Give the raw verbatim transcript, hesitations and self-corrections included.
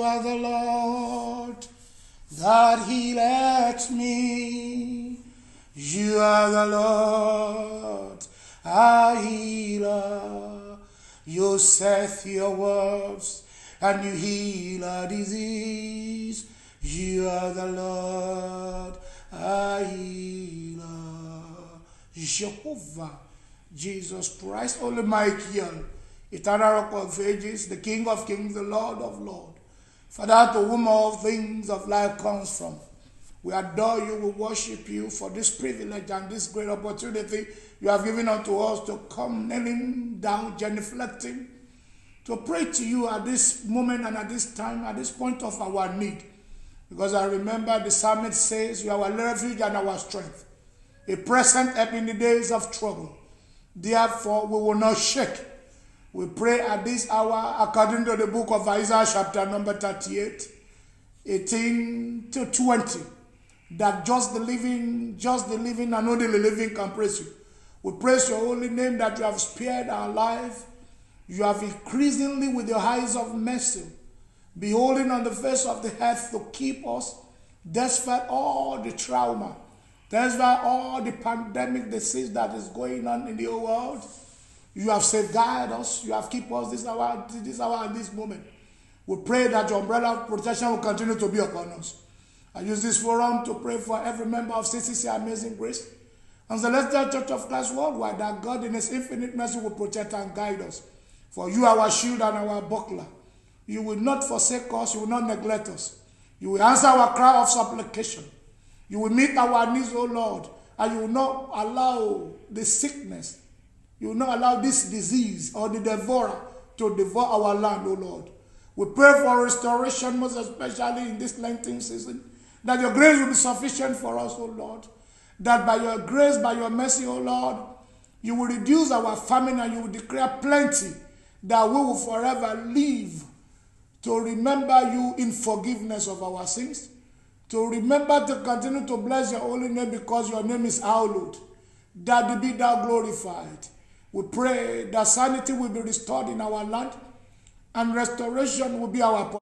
You are the Lord that healeth me. You are the Lord, our healer. You saith your words, and you heal our disease. You are the Lord, our healer. Jehovah, Jesus Christ, only Michael, eternal rock of ages, the King of kings, the Lord of lords. Father, to whom all things of life comes from. We adore you, we worship you for this privilege and this great opportunity you have given unto us to come kneeling down, genuflecting, to pray to you at this moment and at this time, at this point of our need. Because I remember the psalmist says, you are our refuge and our strength, a present help in the days of trouble. Therefore, we will not shake. We pray at this hour according to the book of Isaiah chapter number thirty-eight, eighteen to twenty, that just the living, just the living and only the living can praise you. We praise your holy name that you have spared our life. You have increasingly with your eyes of mercy, beholding on the face of the earth to keep us, despite all the trauma, despite all the pandemic disease that is going on in the whole world. You have safeguarded us. You have kept us this hour, this hour and this moment. We pray that your umbrella of protection will continue to be upon us. I use this forum to pray for every member of C C C Amazing Grace and Celestial Church of Christ worldwide, that God in his infinite mercy will protect and guide us. For you are our shield and our buckler. You will not forsake us. You will not neglect us. You will answer our cry of supplication. You will meet our needs, O Lord, and you will not allow the sickness, you will not allow this disease or the devourer to devour our land, O Lord. We pray for restoration, most especially in this Lenten season, that your grace will be sufficient for us, O Lord. That by your grace, by your mercy, O Lord, you will reduce our famine and you will declare plenty, that we will forever live to remember you in forgiveness of our sins, to remember to continue to bless your holy name because your name is hallowed, that be thou glorified. We pray that sanity will be restored in our land and restoration will be our